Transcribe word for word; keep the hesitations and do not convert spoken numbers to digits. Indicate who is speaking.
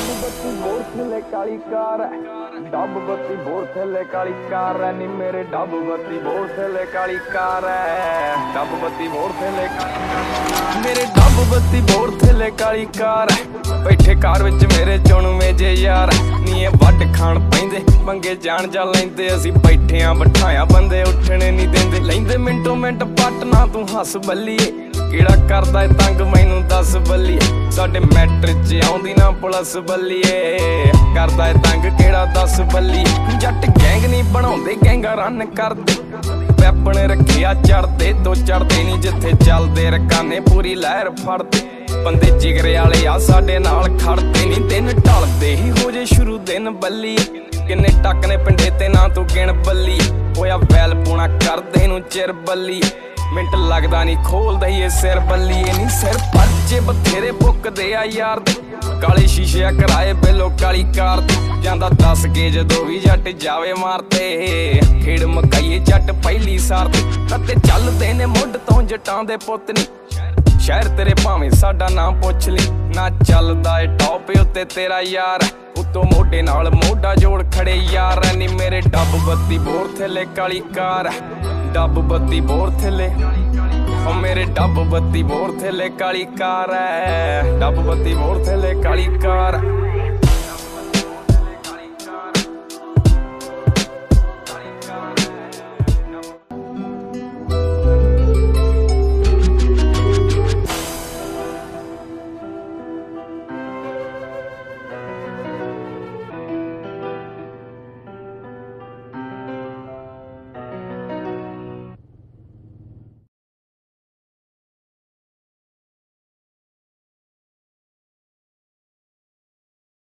Speaker 1: बत्ती बोर थले काली कार है, डब बत्ती बोर थले काली कार है नी मेरे डब बत्ती बोर थले काली कार है, डब बत्ती बोर थले काली मेरे डब बत्ती बोर थले काली कार है। बैठे कार विच मेरे चुणवे जे यार नी वट खाण पैंदे पंगे जान जा लैंदे असीं बैठे आ बिठाया बंदे उठने नहीं देंदे लैंदे मिंटो मिंट पटना तू हस बल्लीए किड़ा करदा तंग मैनू दस बल्लीए साडे मैट्रिक च आउंदी ना पुलिस बल्लीए करदा तंग किड़ा दस बल्लीए जट गैंग नहीं बनाउंदे गैंगा रन करदे पैपण रखिया चढ़दे तो चढ़दे नहीं जिथे चलदे रकाने पूरी लहर फड़दे बंदे जिगरे वाले आ साडे नाल खड़दे नहीं दिन ढलदे ही हो जे शुरू दिन बल्लीए किन्ने टक ने पिंडे ते ना तू गिण बल्लीए होया वैल पूना करदे नू चिर बल्लीए मिंट लगदा नहीं खोलदा ही सिर बल्लीए नहीं सिर परचे बथेरे पुकदे आ यार दे काले शीशे कराए बेलो काली कार जांदा दस के जदों भी जट जावे मारते खेड़ मकाइए जट पहली सार ते चलदे ने मुंड तो जटां दे पुत नी शहर तेरे भावें साडा नाम पुछ ली ना चलदा ए टॉप उत्ते तेरा यार उतो मोढे नाल मोढा जोड़ खड़े यार नी मेरे डब बत्ती बोर थले काली कार डब बत्ती बोर थले ओ मेरे डब बत्ती बोर थले काली कार है डब बत्ती बोर थले काली कार।